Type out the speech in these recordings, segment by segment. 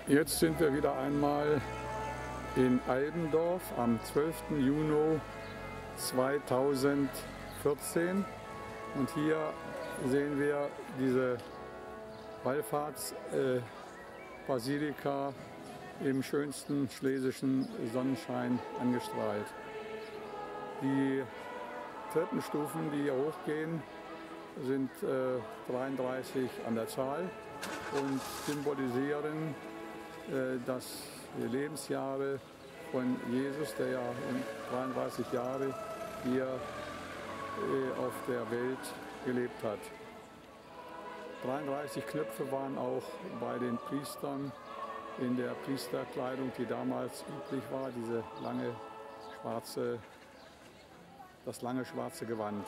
Jetzt sind wir wieder einmal in Albendorf am 12. Juni 2014 und hier sehen wir diese Wallfahrtsbasilika im schönsten schlesischen Sonnenschein angestrahlt. Die Treppenstufen, die hier hochgehen, sind 33 an der Zahl und symbolisieren dass die Lebensjahre von Jesus, der ja 33 Jahre hier auf der Welt gelebt hat. 33 Knöpfe waren auch bei den Priestern in der Priesterkleidung, die damals üblich war, das lange schwarze Gewand.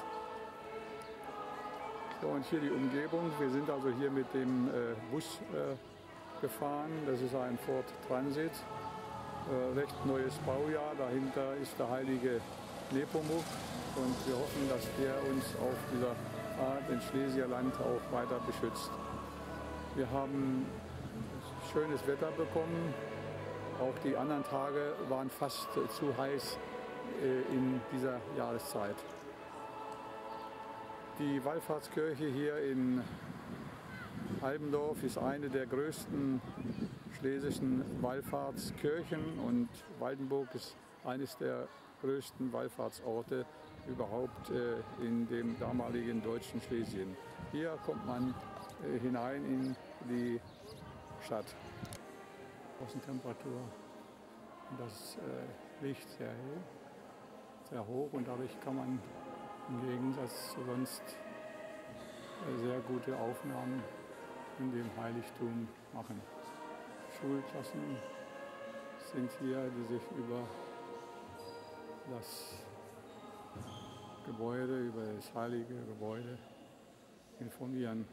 So, und hier die Umgebung. Wir sind also hier mit dem Bus gefahren. Das ist ein Ford Transit, recht neues Baujahr. Dahinter ist der heilige Nepomuk und wir hoffen, dass der uns auf dieser Fahrt ins Schlesierland auch weiter beschützt. Wir haben schönes Wetter bekommen. Auch die anderen Tage waren fast zu heiß in dieser Jahreszeit. Die Wallfahrtskirche hier in Albendorf ist eine der größten schlesischen Wallfahrtskirchen und Waldenburg ist eines der größten Wallfahrtsorte überhaupt in dem damaligen deutschen Schlesien. Hier kommt man hinein in die Stadt. Außentemperatur, das Licht sehr hoch und dadurch kann man im Gegensatz zu sonst sehr gute Aufnahmen in dem Heiligtum machen. Schulklassen sind hier, die sich über das Gebäude, über das heilige Gebäude informieren.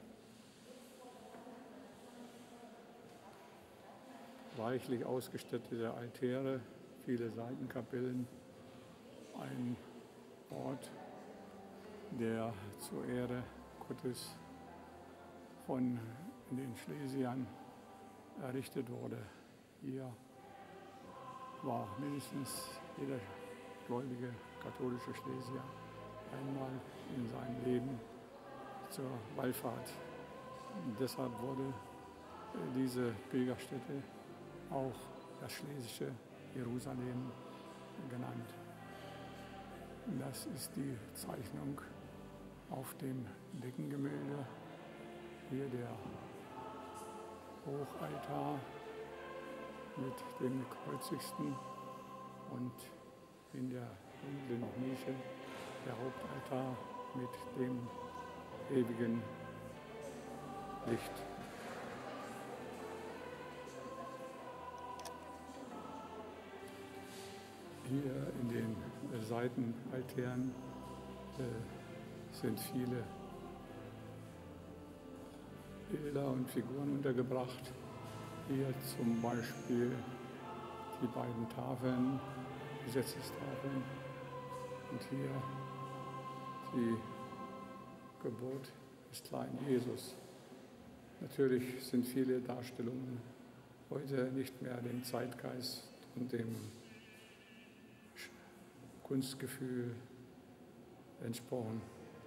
Reichlich ausgestattete Altäre, viele Seitenkapellen, ein Ort, der zur Ehre Gottes von den Schlesiern errichtet wurde. Hier war mindestens jeder gläubige katholische Schlesier einmal in seinem Leben zur Wallfahrt. Und deshalb wurde diese Pilgerstätte auch das schlesische Jerusalem genannt. Das ist die Zeichnung auf dem Deckengemälde. Hier der Hochaltar mit dem Gekreuzigten und in der dunklen Nische der Hauptaltar mit dem ewigen Licht. Hier in den Seitenaltären sind viele Bilder und Figuren untergebracht. Hier zum Beispiel die beiden Tafeln, Gesetzestafeln und hier die Geburt des kleinen Jesus. Natürlich sind viele Darstellungen heute nicht mehr dem Zeitgeist und dem Kunstgefühl entsprochen.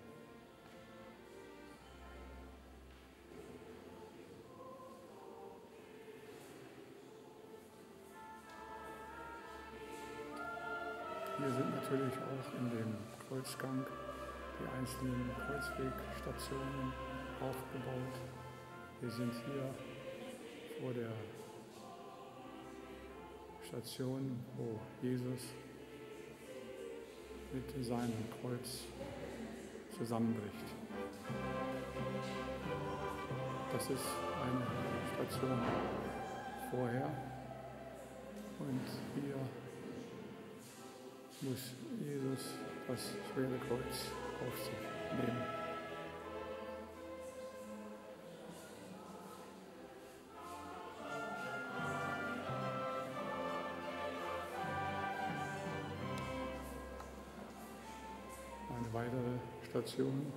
Hier sind natürlich auch in dem Kreuzgang die einzelnen Kreuzwegstationen aufgebaut. Wir sind hier vor der Station, wo Jesus mit seinem Kreuz zusammenbricht. Das ist eine Station vorher und hier muss Jesus das schwere Kreuz auf sich nehmen. Eine weitere Station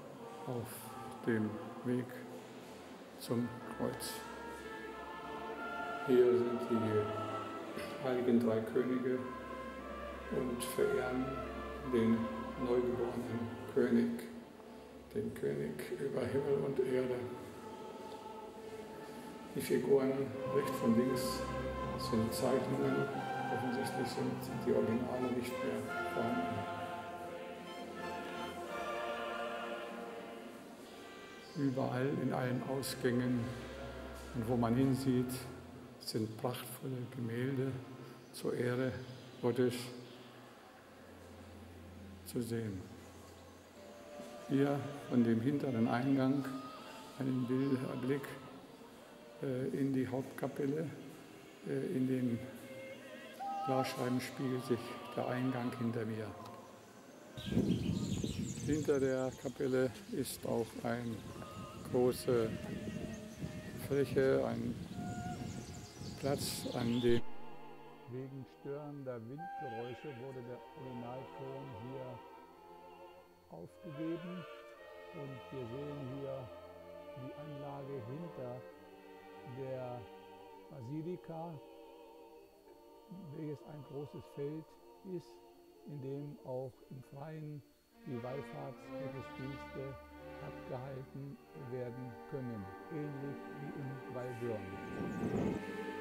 auf dem Weg zum Kreuz. Hier sind die heiligen drei Könige und verehren den neugeborenen König, den König über Himmel und Erde. Die Figuren rechts und links sind Zeichnungen, offensichtlich sind die Originale nicht mehr vorhanden. Überall in allen Ausgängen und wo man hinsieht, sind prachtvolle Gemälde zur Ehre Gottes zu sehen. Hier von dem hinteren Eingang einen Blick in die Hauptkapelle. In den Glasscheiben spiegelt sich der Eingang hinter mir. Hinter der Kapelle ist auch eine große Fläche, ein Platz, an dem wegen störender Windgeräusche wurde der Originalton hier aufgegeben und wir sehen hier die Anlage hinter der Basilika, welches ein großes Feld ist, in dem auch im Freien die Wallfahrtsgottesdienste abgehalten werden können, ähnlich wie in Waldürn.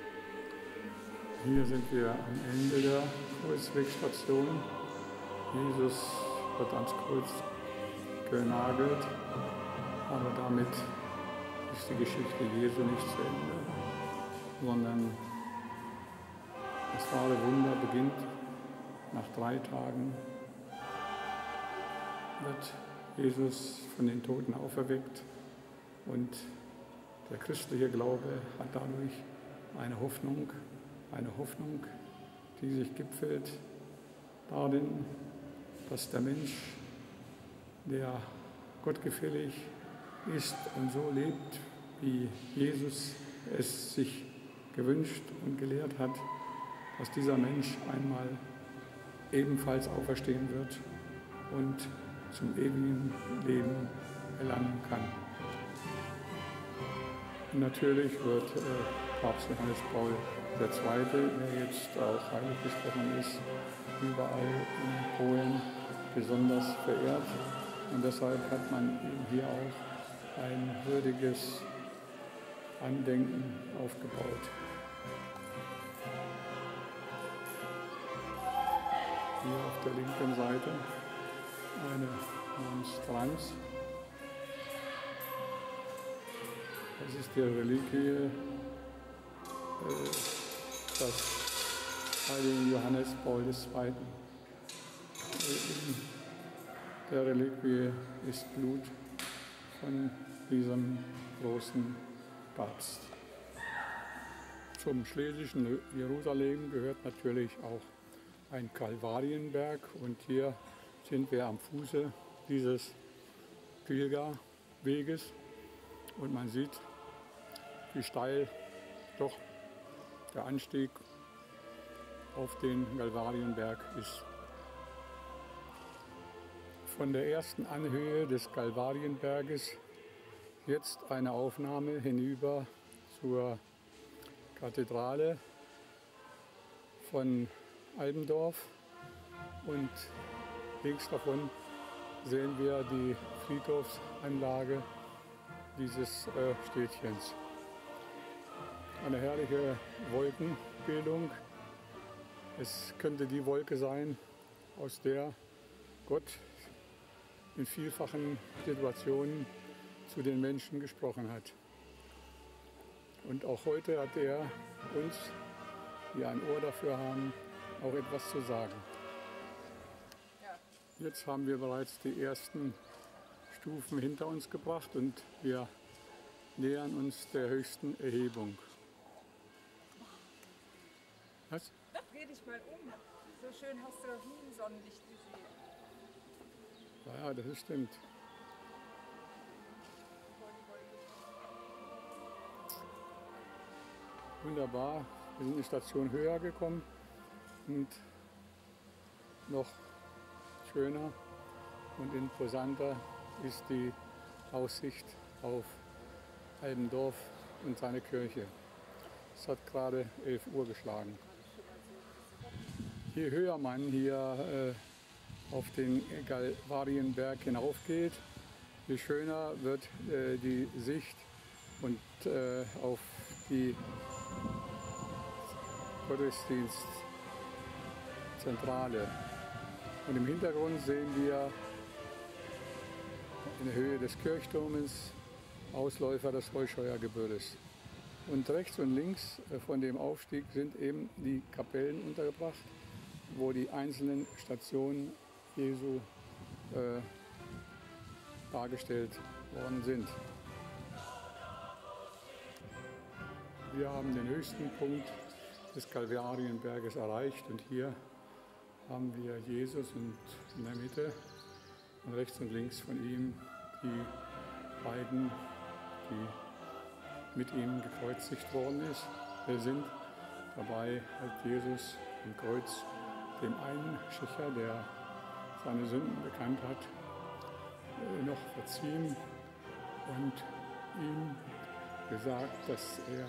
Hier sind wir am Ende der Kreuzwegstation. Jesus wird ans Kreuz genagelt, aber damit ist die Geschichte Jesu nicht zu Ende, sondern das wahre Wunder beginnt nach 3 Tagen, wird Jesus von den Toten auferweckt und der christliche Glaube hat dadurch eine Hoffnung, die sich gipfelt darin, dass der Mensch, der gottgefällig ist und so lebt, wie Jesus es sich gewünscht und gelehrt hat, dass dieser Mensch einmal ebenfalls auferstehen wird und zum ewigen Leben gelangen kann. Und natürlich wird Papst Johannes Paul II., der jetzt auch heilig gesprochen ist, überall in Polen besonders verehrt. Und deshalb hat man ihm hier auch ein würdiges Andenken aufgebaut. Hier auf der linken Seite eine Monstranz. Das ist die Reliquie des heiligen Johannes Paul II. In der Reliquie ist Blut von diesem großen Papst. Zum schlesischen Jerusalem gehört natürlich auch ein Kalvarienberg und hier sind wir am Fuße dieses Pilgerweges und man sieht, wie steil doch der Anstieg auf den Kalvarienberg ist. Von der ersten Anhöhe des Kalvarienberges jetzt eine Aufnahme hinüber zur Kathedrale von Albendorf und links davon sehen wir die Friedhofsanlage dieses Städtchens. Eine herrliche Wolkenbildung. Es könnte die Wolke sein, aus der Gott in vielfachen Situationen zu den Menschen gesprochen hat. Und auch heute hat er uns, die ein Ohr dafür haben, auch etwas zu sagen. Jetzt haben wir bereits die ersten Stufen hinter uns gebracht und wir nähern uns der höchsten Erhebung. Was? Doch, dreh dich mal um. So schön hast du noch nie ein Sonnenlicht gesehen. Ja, das stimmt. Wunderbar. Wir sind eine Station höher gekommen und noch schöner und imposanter ist die Aussicht auf Albendorf und seine Kirche. Es hat gerade 11 Uhr geschlagen. Je höher man hier auf den Kalvarienberg hinaufgeht, je schöner wird die Sicht und auf die Gottesdienstzentrale. Und im Hintergrund sehen wir in der Höhe des Kirchturmes Ausläufer des Heuscheuergebirges. Und rechts und links von dem Aufstieg sind eben die Kapellen untergebracht, wo die einzelnen Stationen Jesu dargestellt worden sind. Wir haben den höchsten Punkt des Kalvarienberges erreicht und hier haben wir Jesus und in der Mitte und rechts und links von ihm die beiden, die mit ihm gekreuzigt worden ist. Wir sind dabei, hat Jesus am Kreuz dem einen Schächer, der seine Sünden bekannt hat, noch verziehen und ihm gesagt, dass er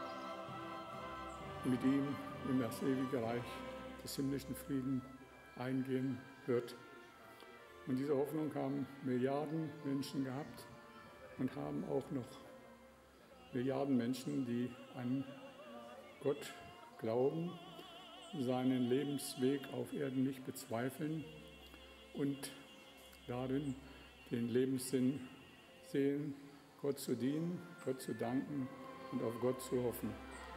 mit ihm in das ewige Reich des himmlischen Frieden eingehen wird. Und diese Hoffnung haben Milliarden Menschen gehabt und haben auch noch Milliarden Menschen, die an Gott glauben, seinen Lebensweg auf Erden nicht bezweifeln und darin den Lebenssinn sehen, Gott zu dienen, Gott zu danken und auf Gott zu hoffen.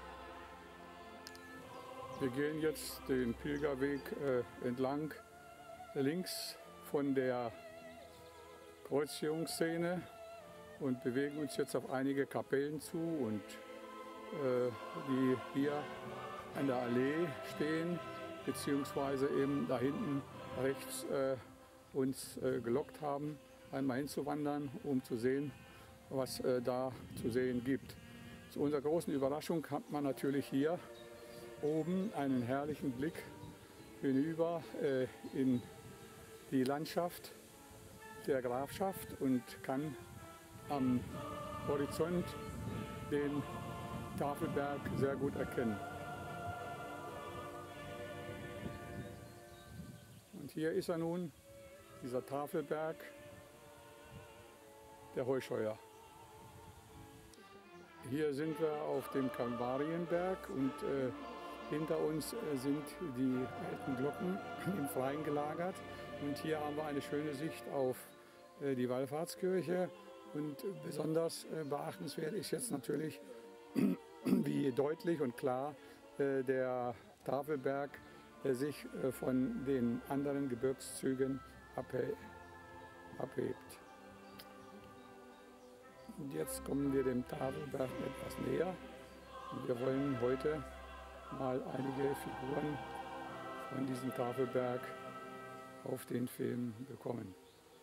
Wir gehen jetzt den Pilgerweg entlang, links von der Kreuzigungsszene und bewegen uns jetzt auf einige Kapellen zu, und die hier an der Allee stehen, beziehungsweise eben da hinten rechts uns gelockt haben, einmal hinzuwandern, um zu sehen, was da zu sehen gibt. Zu unserer großen Überraschung hat man natürlich hier oben einen herrlichen Blick hinüber in die Landschaft der Grafschaft und kann am Horizont den Tafelberg sehr gut erkennen. Und hier ist er nun, dieser Tafelberg, der Heuscheuer. Hier sind wir auf dem Kalvarienberg und hinter uns sind die alten Glocken im Freien gelagert. Und hier haben wir eine schöne Sicht auf die Wallfahrtskirche. Und besonders beachtenswert ist jetzt natürlich, wie deutlich und klar der Tafelberg sich von den anderen Gebirgszügen abhebt. Und jetzt kommen wir dem Tafelberg etwas näher. Und wir wollen heute mal einige Figuren von diesem Tafelberg auf den Film bekommen.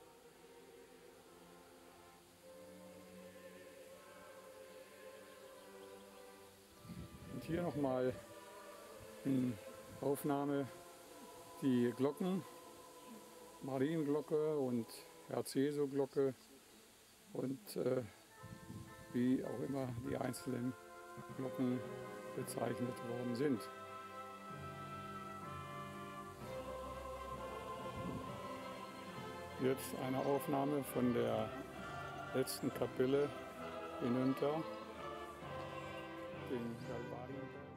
Und hier nochmal in Aufnahme die Glocken, Marienglocke und Herz-Jesu-Glocke und wie auch immer die einzelnen Glocken bezeichnet worden sind. Jetzt eine Aufnahme von der letzten Kapelle hinunter, den Kalvarienberg.